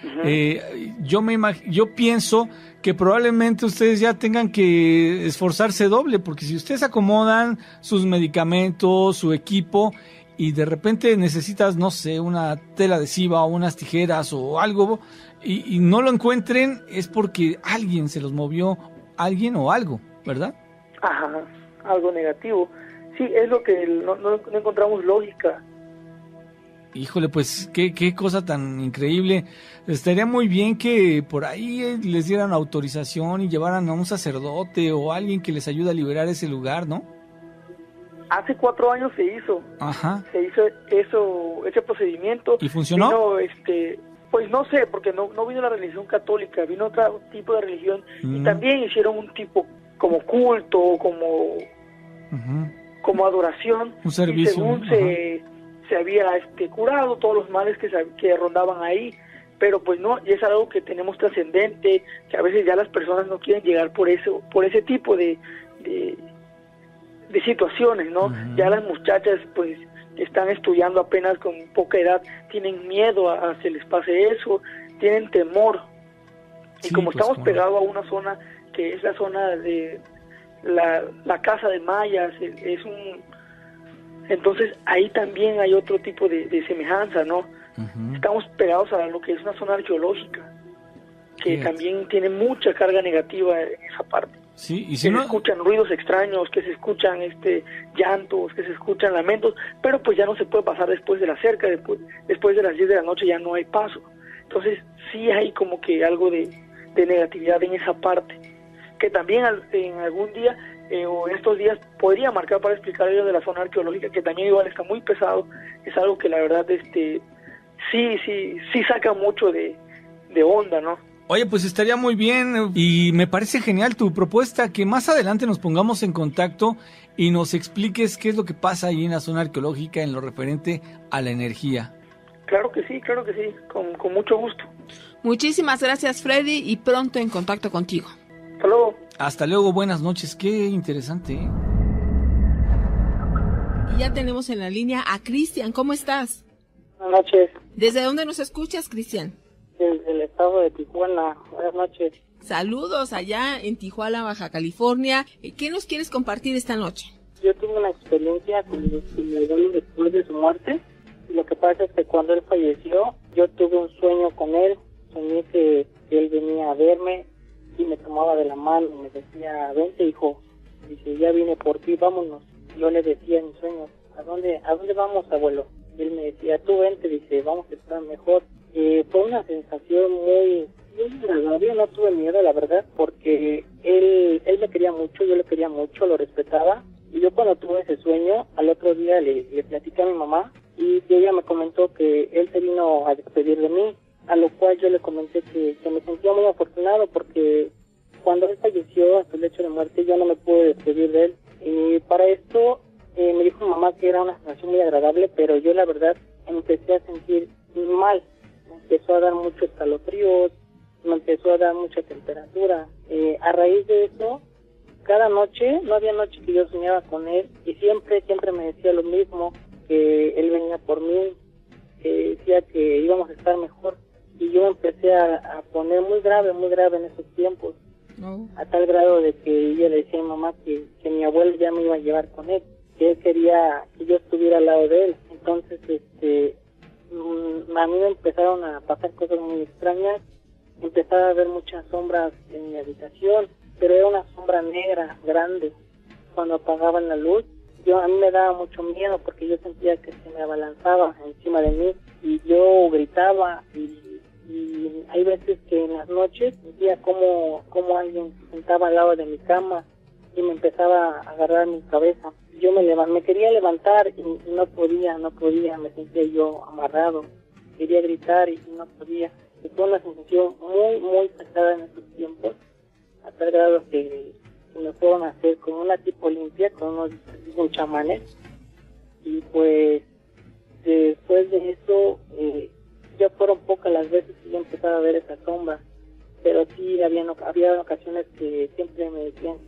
Yo pienso que probablemente ustedes ya tengan que esforzarse doble, porque si ustedes acomodan sus medicamentos, su equipo, y de repente necesitas, no sé, una tela adhesiva o unas tijeras o algo, y no lo encuentren, es porque alguien se los movió, alguien o algo, ¿verdad? Ajá, algo negativo. Sí, es lo que no encontramos lógica. Híjole, pues qué cosa tan increíble. Estaría muy bien que por ahí les dieran autorización y llevaran a un sacerdote o alguien que les ayude a liberar ese lugar, ¿no? Hace 4 años se hizo. Ajá. Se hizo ese procedimiento. ¿Y funcionó? Pues no sé, porque no vino la religión católica, vino otro tipo de religión y también hicieron un tipo como culto, como adoración. Un servicio. Y según se había curado todos los males que rondaban ahí, pero pues no, y es algo que tenemos trascendente, que a veces ya las personas no quieren llegar por ese tipo de situaciones, ¿no? Ya las muchachas pues están estudiando apenas con poca edad, tienen miedo a se les pase eso, tienen temor. Y como pues, estamos pegados a una zona que es la zona de la casa de mayas, entonces ahí también hay otro tipo de semejanza, ¿no? Estamos pegados a lo que es una zona arqueológica, que también tiene mucha carga negativa en esa parte. Sí, y si se escuchan ruidos extraños, que se escuchan llantos, que se escuchan lamentos, pero pues ya no se puede pasar después de la cerca, después de las 10 de la noche ya no hay paso. Entonces sí hay como que algo de negatividad en esa parte, que también en algún día o en estos días podría marcar para explicar ello de la zona arqueológica, que también igual está muy pesado. Es algo que la verdad sí saca mucho de onda, ¿no? Oye, pues estaría muy bien y me parece genial tu propuesta, que más adelante nos pongamos en contacto y nos expliques qué es lo que pasa ahí en la zona arqueológica en lo referente a la energía. Claro que sí, con mucho gusto. Muchísimas gracias, Freddy, y pronto en contacto contigo. Hasta luego. Hasta luego, buenas noches, qué interesante. Y ya tenemos en la línea a Cristian, ¿cómo estás? Buenas noches. ¿Desde dónde nos escuchas, Cristian? Desde el estado de Tijuana. Buenas noches. Saludos allá en Tijuana, Baja California. ¿Qué nos quieres compartir esta noche? Yo tuve una experiencia con mi abuelo después de su muerte. Lo que pasa es que cuando él falleció, yo tuve un sueño con él. Soñé que que él venía a verme y me tomaba de la mano y me decía, vente hijo, dice, ya vine por ti, vámonos. Yo le decía en mis sueños, ¿a dónde vamos, abuelo? Y él me decía, tú vente, dice, vamos a estar mejor. Fue una sensación muy agradable, no tuve miedo, la verdad, porque él me quería mucho, yo le quería mucho, lo respetaba. Y yo cuando tuve ese sueño, al otro día le platicé a mi mamá y ella me comentó que él se vino a despedir de mí, a lo cual yo le comenté que me sentía muy afortunado porque cuando él falleció a su lecho de muerte yo no me pude despedir de él. Y para esto me dijo mi mamá que era una sensación muy agradable, pero yo la verdad empecé a sentir mal. Me empezó a dar muchos escalofríos, me empezó a dar mucha temperatura. A raíz de eso, cada noche, no había noche que yo soñaba con él y siempre me decía lo mismo, que él venía por mí, que decía que íbamos a estar mejor. Y yo empecé a poner muy grave en esos tiempos, a tal grado de que yo le decía a mi mamá que mi abuelo ya me iba a llevar con él, que él quería que yo estuviera al lado de él. Entonces, a mí me empezaron a pasar cosas muy extrañas, empezaba a ver muchas sombras en mi habitación, pero era una sombra negra, grande. Cuando apagaban la luz, a mí me daba mucho miedo porque yo sentía que se me abalanzaba encima de mí y yo gritaba y hay veces que en las noches sentía como alguien se sentaba al lado de mi cama y me empezaba a agarrar mi cabeza. Yo me quería levantar y no podía, me sentía yo amarrado, quería gritar y no podía. Y fue una sensación muy, muy pesada en esos tiempos, a tal grado que me fueron a hacer con una tipo limpia, con unos chamanes, y pues después de eso ya fueron pocas las veces que yo empezaba a ver esa sombra, pero sí había ocasiones que siempre me decían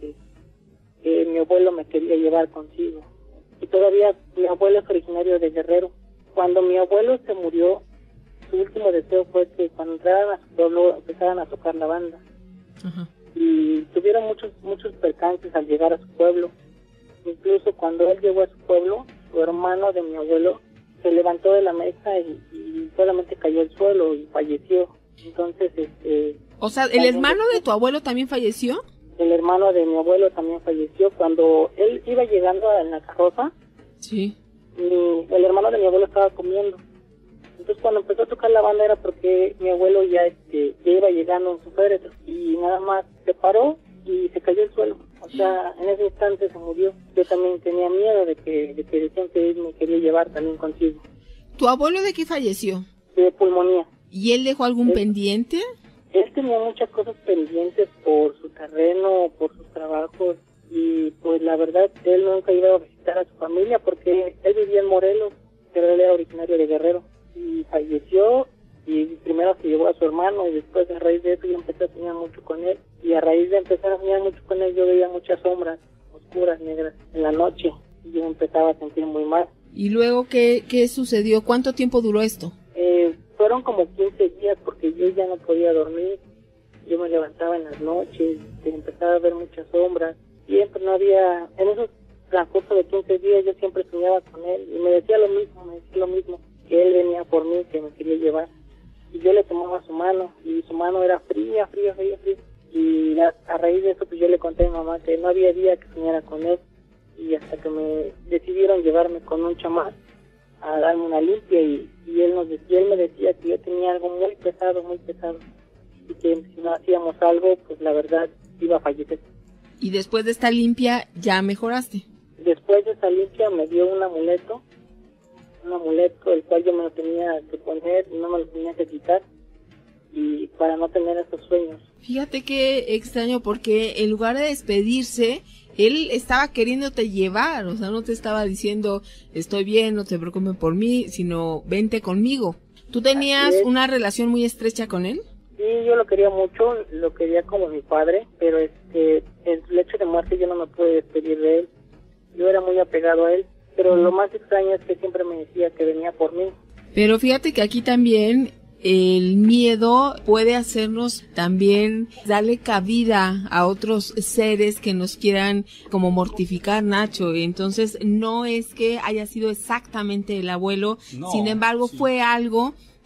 que mi abuelo me quería llevar consigo. Y todavía mi abuelo es originario de Guerrero. Cuando mi abuelo se murió, su último deseo fue que cuando entraran a su pueblo empezaran a tocar la banda. Uh-huh. Y tuvieron muchos percances al llegar a su pueblo. Incluso cuando él llegó a su pueblo, su hermano de mi abuelo se levantó de la mesa y solamente cayó al suelo y falleció. Entonces, o sea, ¿el hermano de tu abuelo también falleció? El hermano de mi abuelo también falleció. Cuando él iba llegando en la carroza, sí, el hermano de mi abuelo estaba comiendo. Entonces cuando empezó a tocar la banda era porque mi abuelo ya iba llegando en su féretro y nada más se paró y se cayó al suelo. O sea, en ese instante se murió. Yo también tenía miedo de que decían que él me quería llevar también consigo. ¿Tu abuelo de qué falleció? De pulmonía. ¿Y él dejó algún pendiente? Él tenía muchas cosas pendientes por su terreno, por sus trabajos, y pues la verdad él nunca iba a visitar a su familia porque él vivía en Morelos, pero él era originario de Guerrero. Y falleció, y primero se llevó a su hermano, y después a raíz de eso yo empecé a soñar mucho con él, y a raíz de empezar a soñar mucho con él yo veía muchas sombras oscuras, negras, en la noche, y yo me empezaba a sentir muy mal. ¿Y luego qué sucedió? ¿Cuánto tiempo duró esto? Fueron como 15 días porque yo ya no podía dormir, yo me levantaba en las noches, empezaba a ver muchas sombras, siempre no había, en esos transcurso de 15 días yo siempre soñaba con él, y me decía lo mismo, que él venía por mí, que me quería llevar, y yo le tomaba su mano, y su mano era fría, y a raíz de eso pues yo le conté a mi mamá que no había día que soñara con él, y hasta que me decidieron llevarme con un chamán a darme una limpia, y él me decía que yo tenía algo muy pesado, y que si no hacíamos algo, pues la verdad iba a fallecer. ¿Y después de esta limpia ya mejoraste? Después de esta limpia me dio un amuleto el cual yo me lo tenía que poner y no me lo tenía que quitar, y para no tener esos sueños. Fíjate qué extraño, porque en lugar de despedirse, él estaba queriéndote llevar, o sea, no te estaba diciendo estoy bien, no te preocupes por mí, sino vente conmigo. ¿Tú tenías una relación muy estrecha con él? Sí, yo lo quería mucho, lo quería como mi padre, pero en su lecho de muerte yo no me pude despedir de él. Yo era muy apegado a él, pero lo más extraño es que siempre me decía que venía por mí. Pero fíjate que aquí también el miedo puede hacernos también darle cabida a otros seres que nos quieran como mortificar, Nacho. Entonces no es que haya sido exactamente el abuelo, no, sin embargo sí fue algo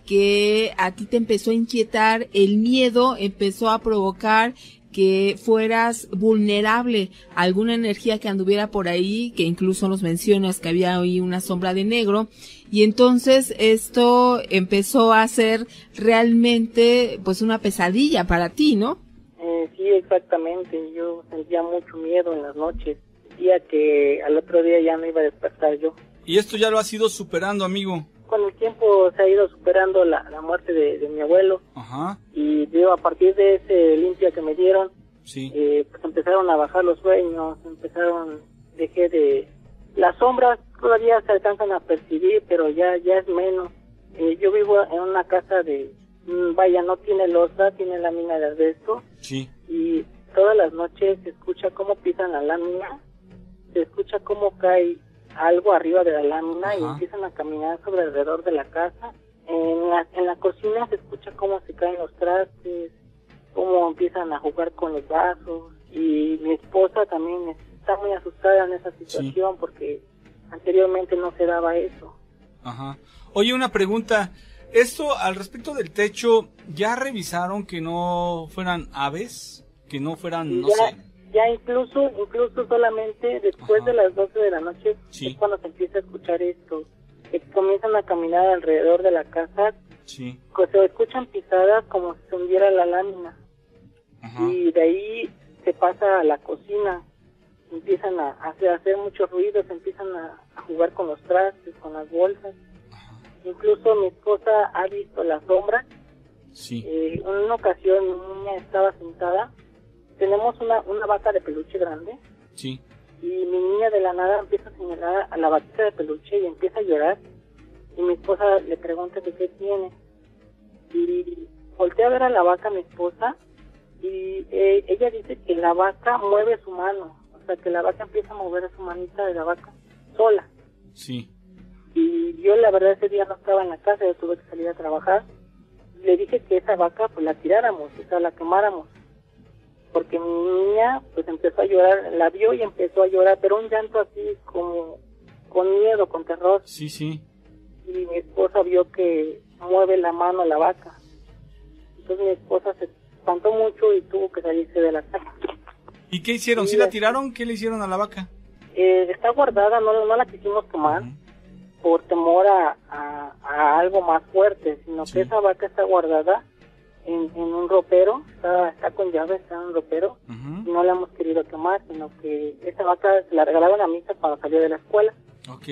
que a ti te empezó a inquietar, el miedo empezó a provocar que fueras vulnerable a alguna energía que anduviera por ahí, que incluso nos mencionas que había ahí una sombra de negro, y entonces esto empezó a ser realmente pues una pesadilla para ti, ¿no? Sí, exactamente. Yo sentía mucho miedo en las noches. Sentía que al otro día ya no iba a despertar yo. Y esto ya lo has ido superando, amigo. Con el tiempo se ha ido superando la muerte de mi abuelo. Ajá. Y digo, a partir de ese limpia que me dieron, sí, pues empezaron a bajar los sueños, dejé de... Las sombras todavía se alcanzan a percibir, pero ya es menos. Yo vivo en una casa no tiene losa, tiene lámina de asbesto. Sí. Y todas las noches se escucha cómo pisan la lámina, se escucha cómo cae algo arriba de la lámina. Ajá. Y empiezan a caminar sobre alrededor de la casa. En la cocina se escucha cómo se caen los trastes, cómo empiezan a jugar con los vasos. Y mi esposa también está muy asustada en esa situación, sí, porque anteriormente no se daba eso. Ajá. Oye, una pregunta. Esto al respecto del techo, ¿ya revisaron que no fueran aves? Que no fueran, no sé. Ya incluso solamente después, ajá, de las 12 de la noche, sí, es cuando se empieza a escuchar esto. Que comienzan a caminar alrededor de la casa. Sí. Se escuchan pisadas como si se hundiera la lámina. Ajá. Y de ahí se pasa a la cocina. Empiezan a hacer muchos ruidos, empiezan a jugar con los trastes, con las bolsas. Incluso mi esposa ha visto la sombra. Sí. En una ocasión mi niña estaba sentada. Tenemos una vaca de peluche grande. Sí. Y mi niña de la nada empieza a señalar a la vaquita de peluche y empieza a llorar. Y mi esposa le pregunta que qué tiene. Y voltea a ver a la vaca, mi esposa, y ella dice que la vaca mueve su mano. O sea, que la vaca empieza a mover su manita de la vaca sola. Sí. Y yo la verdad ese día no estaba en la casa, yo tuve que salir a trabajar. Le dije que esa vaca pues la tiráramos, o sea, la quemáramos. Porque mi niña pues empezó a llorar, la vio y empezó a llorar, pero un llanto así como con miedo, con terror. Sí, sí. Y mi esposa vio que mueve la mano a la vaca. Entonces mi esposa se espantó mucho y tuvo que salirse de la casa. ¿Y qué hicieron? ¿Sí la tiraron? ¿Qué le hicieron a la vaca? Está guardada, no la quisimos tomar. Uh-huh. Por temor a algo más fuerte, sino sí, que esa vaca está guardada en un ropero, está con llave, está en un ropero. Uh-huh. Y no la hemos querido quemar, sino que esa vaca se la regalaron a mi hija cuando salió de la escuela. Ok.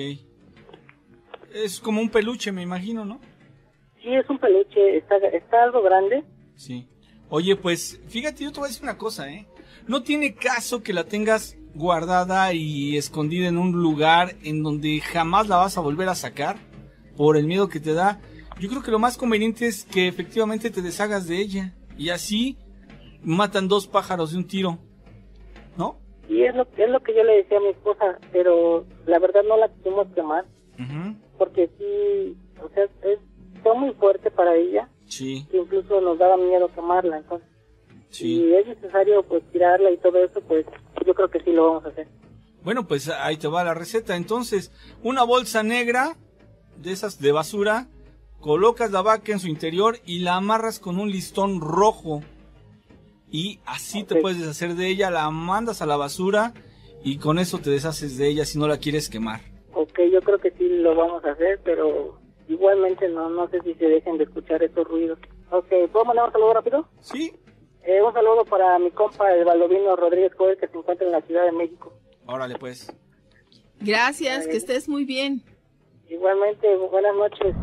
Es como un peluche, me imagino, ¿no? Sí, es un peluche, está algo grande. Sí. Oye, pues, fíjate, yo te voy a decir una cosa, No tiene caso que la tengas guardada y escondida en un lugar en donde jamás la vas a volver a sacar por el miedo que te da. Yo creo que lo más conveniente es que efectivamente te deshagas de ella y así matan 2 pájaros de un tiro, ¿no? Y es lo que yo le decía a mi esposa, pero la verdad no la quisimos quemar. Uh-huh. Porque sí, o sea, fue muy fuerte para ella. Sí. Que incluso nos daba miedo quemarla, entonces. Sí. Si es necesario pues tirarla y todo eso, pues yo creo que sí lo vamos a hacer. Bueno, pues ahí te va la receta. Entonces, una bolsa negra de esas de basura, colocas la vaca en su interior y la amarras con un listón rojo. Y así te puedes deshacer de ella, la mandas a la basura y con eso te deshaces de ella si no la quieres quemar. Ok, yo creo que sí lo vamos a hacer, pero igualmente no sé si se dejen de escuchar esos ruidos. Ok, ¿puedo mandar un saludo rápido? Sí. Un saludo para mi compa, el Baldovino Rodríguez Joder, que se encuentra en la Ciudad de México. Órale, pues. Gracias, que estés muy bien. Igualmente, buenas noches.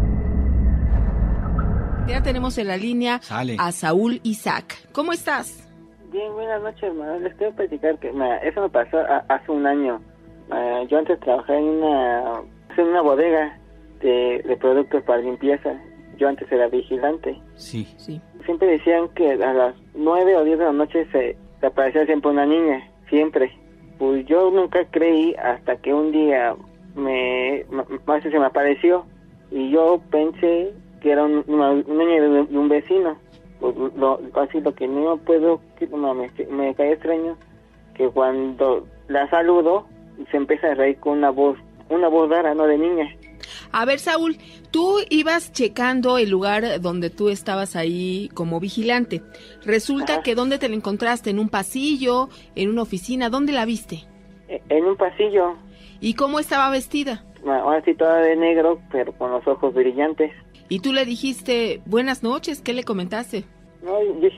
Ya tenemos en la línea a Saúl Isaac. ¿Cómo estás? Bien, buenas noches, hermano. Les quiero platicar que eso me pasó hace un año. Yo antes trabajaba en una bodega de productos para limpieza. Yo antes era vigilante. Sí. Siempre decían que a las 9 o 10 de la noche se aparecía siempre una niña, siempre. Pues yo nunca creí hasta que un día se me apareció y yo pensé que era una niña de un vecino. Pues así lo que no puedo, me cae extraño que cuando la saludo se empieza a reír con una voz rara, no de niña. A ver, Saúl, tú ibas checando el lugar donde tú estabas ahí como vigilante. Resulta que ¿dónde te la encontraste? ¿En un pasillo? ¿En una oficina? ¿Dónde la viste? En un pasillo. ¿Y cómo estaba vestida? Ahora sí, toda de negro, pero con los ojos brillantes. ¿Y tú le dijiste buenas noches? ¿Qué le comentaste? No, dije,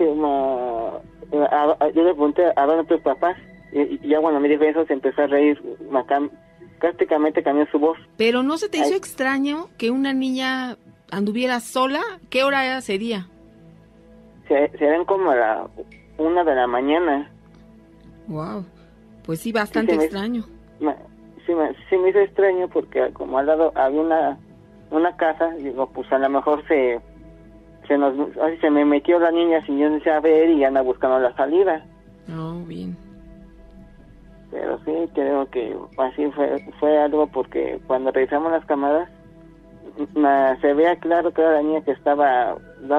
yo le pregunté a dónde tus papás. Y ya cuando me dijo eso, se empezó a reír. Prácticamente cambió su voz. ¿Pero no se te hizo extraño que una niña anduviera sola? ¿Qué hora sería? Serán como a la 1 de la mañana. Wow, pues sí, bastante extraño. Sí me hizo extraño porque como al lado había una casa, digo, pues a lo mejor se me metió la niña sin yo no saber y anda buscando la salida. Oh, bien. Pero sí, creo que así fue algo porque cuando revisamos las cámaras se veía claro que era la niña que estaba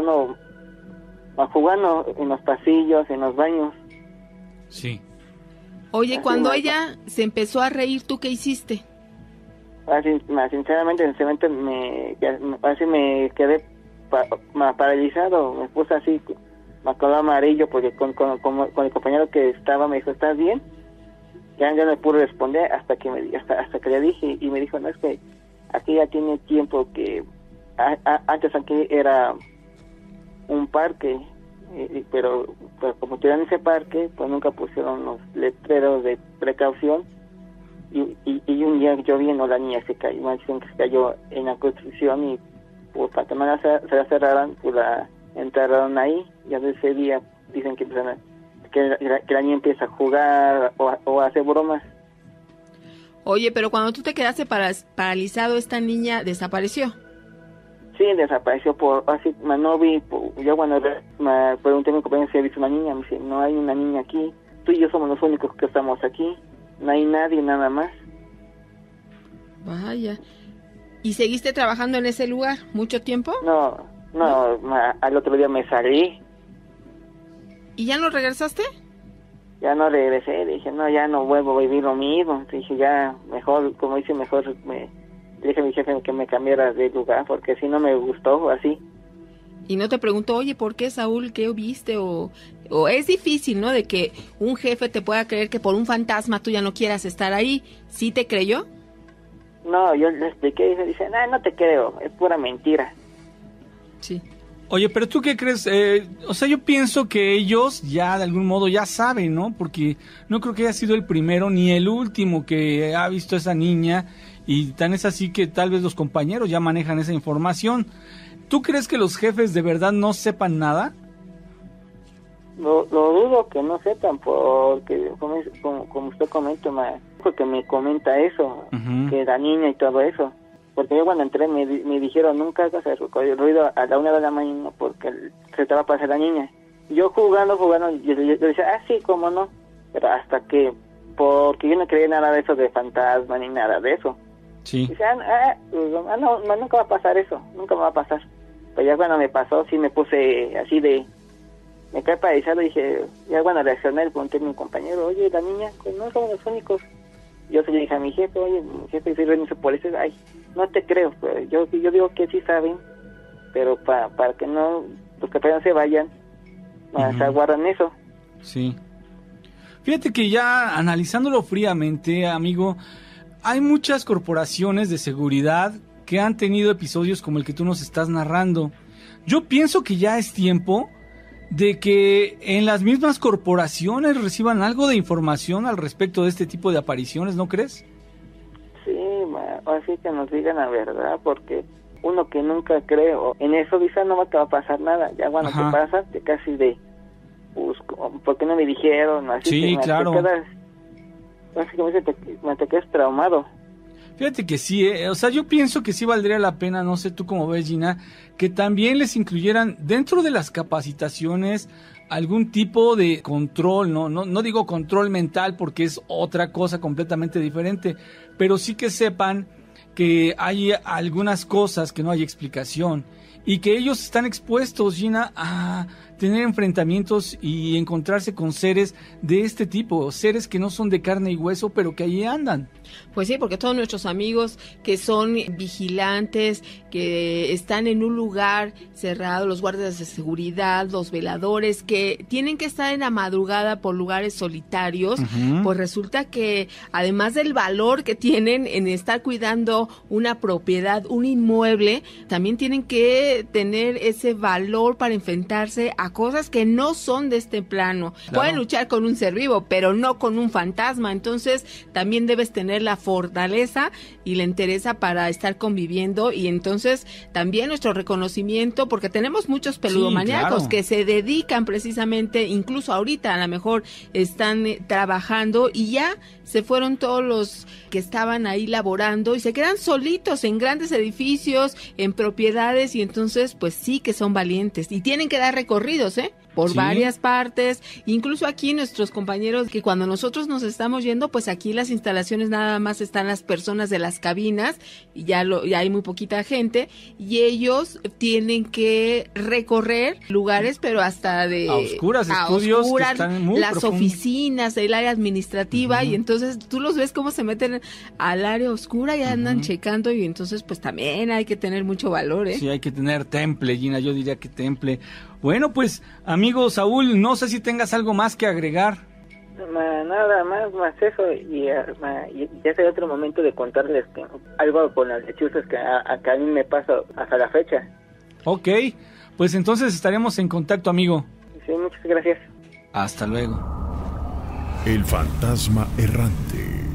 jugando en los pasillos, en los baños. Sí. Oye, cuando ella se empezó a reír, ¿tú qué hiciste? Sinceramente, en ese momento me quedé paralizado, me puse así, me color amarillo, porque con el compañero que estaba me dijo, ¿estás bien? Ya no le pude responder hasta que le dije, y me dijo, no, es que aquí ya tiene tiempo que antes aquí era un parque, pero como tuvieron ese parque, pues nunca pusieron los letreros de precaución, y un día lloviendo la niña se cayó en la construcción, y pues para que no se la cerraran, pues la enterraron ahí, y desde ese día dicen que la niña empieza a jugar o a hacer bromas. Oye, pero cuando tú te quedaste paralizado, ¿esta niña desapareció? Sí, desapareció no vi, yo cuando me pregunté a mi compañero si había visto una niña, me dice, no hay una niña aquí, tú y yo somos los únicos que estamos aquí, no hay nadie, nada más. Vaya, ¿y seguiste trabajando en ese lugar mucho tiempo? No, al otro día me salí. ¿Y ya no regresaste? Ya no regresé, dije, no, ya no vuelvo a vivir lo mismo, dije, ya, mejor, como dice, dije a mi jefe que me cambiara de lugar, porque si no me gustó, así. Y no te preguntó, oye, ¿por qué, Saúl? ¿Qué viste? O es difícil, ¿no? De que un jefe te pueda creer que por un fantasma tú ya no quieras estar ahí. ¿Sí te creyó? No, yo le expliqué y me dice, no te creo, es pura mentira. Sí. Oye, pero ¿tú qué crees? Yo pienso que ellos ya de algún modo ya saben, ¿no? Porque no creo que haya sido el primero ni el último que ha visto a esa niña, y tan es así que tal vez los compañeros ya manejan esa información. ¿Tú crees que los jefes de verdad no sepan nada? Lo dudo que no sepan, porque como usted comenta, porque me comenta eso, que la niña y todo eso. Porque yo cuando entré me dijeron, nunca hagas el ruido a la 1 de la mañana porque se te va a pasar la niña. Yo jugando, yo decía, sí, cómo no. Pero hasta que, porque yo no creía nada de eso de fantasma ni nada de eso. Sí. Dice, no, nunca va a pasar eso, nunca me va a pasar. Pero ya cuando me pasó, sí me puse así me quedé paralizado y dije, ya cuando reaccioné, le pregunté a mi compañero, oye, la niña, pues no somos los únicos. Yo se le dije a mi jefe, oye, mi jefe, soy renuncio por eso, no te creo, pues yo digo que sí saben, pero para que no, los que no se vayan, se aguardan eso. Sí. Fíjate que ya analizándolo fríamente, amigo, hay muchas corporaciones de seguridad que han tenido episodios como el que tú nos estás narrando. Yo pienso que ya es tiempo de que en las mismas corporaciones reciban algo de información al respecto de este tipo de apariciones, ¿no crees? Sí, así que nos digan la verdad, porque uno que nunca cree en eso dice, no va a pasar nada, ya cuando te pasa, te casi pues, ¿por qué no me dijeron? Así sí, claro. Te quedas traumado. Fíjate que sí, yo pienso que sí valdría la pena, no sé tú cómo ves, Gina, que también les incluyeran dentro de las capacitaciones algún tipo de control, no digo control mental porque es otra cosa completamente diferente, pero sí que sepan que hay algunas cosas que no hay explicación y que ellos están expuestos, Gina, a tener enfrentamientos y encontrarse con seres de este tipo, seres que no son de carne y hueso, pero que allí andan. Pues sí, porque todos nuestros amigos que son vigilantes, que están en un lugar cerrado, los guardias de seguridad, los veladores, que tienen que estar en la madrugada por lugares solitarios, pues resulta que además del valor que tienen en estar cuidando una propiedad, un inmueble, también tienen que tener ese valor para enfrentarse a cosas que no son de este plano. Claro. Pueden luchar con un ser vivo, pero no con un fantasma. Entonces también debes tener la fortaleza y la entereza para estar conviviendo, y entonces también nuestro reconocimiento, porque tenemos muchos peludomaníacos que se dedican precisamente, incluso ahorita a lo mejor están trabajando y ya se fueron todos los que estaban ahí laborando y se quedan solitos en grandes edificios, en propiedades, y entonces pues sí que son valientes y tienen que dar recorridos, por varias partes, incluso aquí nuestros compañeros, que cuando nosotros nos estamos yendo, pues aquí las instalaciones nada más están las personas de las cabinas, y ya hay muy poquita gente, y ellos tienen que recorrer lugares, pero hasta a oscuras, estudios que están muy las profundos. Oficinas, el área administrativa, y entonces tú los ves cómo se meten al área oscura y andan checando, y entonces pues también hay que tener mucho valor, Sí, hay que tener temple, Gina, yo diría que temple. Bueno, pues, amigo Saúl, no sé si tengas algo más que agregar. Nada más eso, y ya será otro momento de contarles algo con las lechuzas que a mí me pasa hasta la fecha. Ok, pues entonces estaremos en contacto, amigo. Sí, muchas gracias. Hasta luego. El fantasma errante.